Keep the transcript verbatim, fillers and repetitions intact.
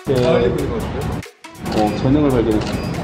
네. 가을이 보는 것 같아요. 어, 전형을 발견했습니다.